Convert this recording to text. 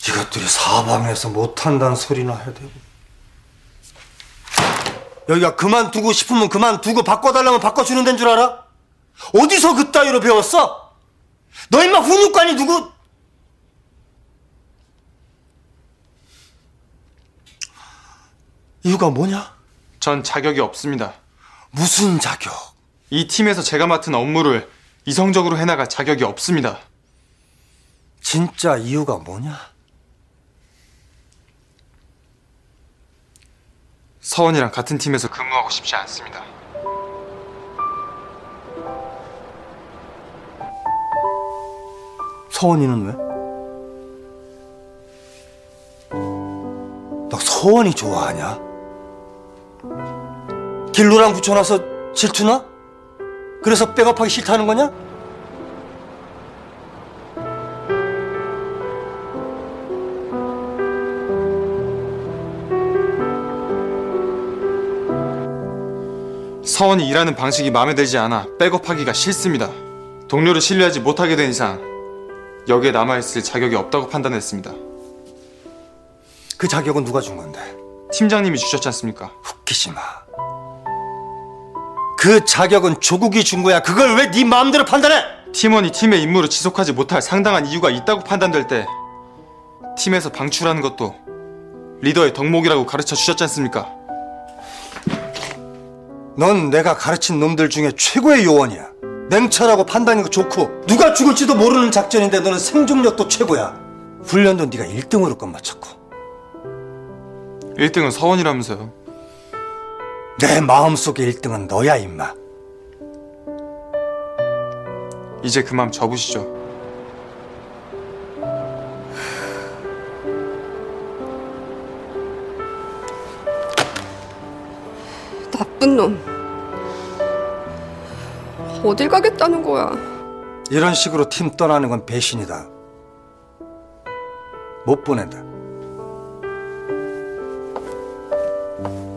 이것들이 사방에서 못한다는 소리나 해야 되고, 여기가 그만두고 싶으면 그만두고 바꿔달라면 바꿔주는 데인 줄 알아? 어디서 그따위로 배웠어? 너 임마 훈육관이 누구? 이유가 뭐냐? 전 자격이 없습니다. 무슨 자격? 이 팀에서 제가 맡은 업무를 이성적으로 해나갈 자격이 없습니다. 진짜 이유가 뭐냐? 서원이랑 같은 팀에서 근무하고 싶지 않습니다. 서원이는 왜? 너 서원이 좋아하냐? 길로랑 붙여놔서 질투나? 그래서 백업하기 싫다는 거냐? 서원이 일하는 방식이 마음에 들지 않아 백업하기가 싫습니다. 동료를 신뢰하지 못하게 된 이상 여기에 남아있을 자격이 없다고 판단했습니다. 그 자격은 누가 준 건데? 팀장님이 주셨지 않습니까? 웃기지 마. 그 자격은 조국이 준 거야. 그걸 왜 네 마음대로 판단해? 팀원이 팀의 임무를 지속하지 못할 상당한 이유가 있다고 판단될 때 팀에서 방출하는 것도 리더의 덕목이라고 가르쳐 주셨지 않습니까? 넌 내가 가르친 놈들 중에 최고의 요원이야. 냉철하고 판단이 좋고 누가 죽을지도 모르는 작전인데 너는 생존력도 최고야. 훈련도 네가 1등으로 끝마쳤고. 1등은 서원이라면서요. 내 마음속에 1등은 너야 임마. 이제 그 마음 접으시죠. 나쁜 놈. 어딜 가겠다는 거야? 이런 식으로 팀 떠나는 건 배신이다. 못 보낸다.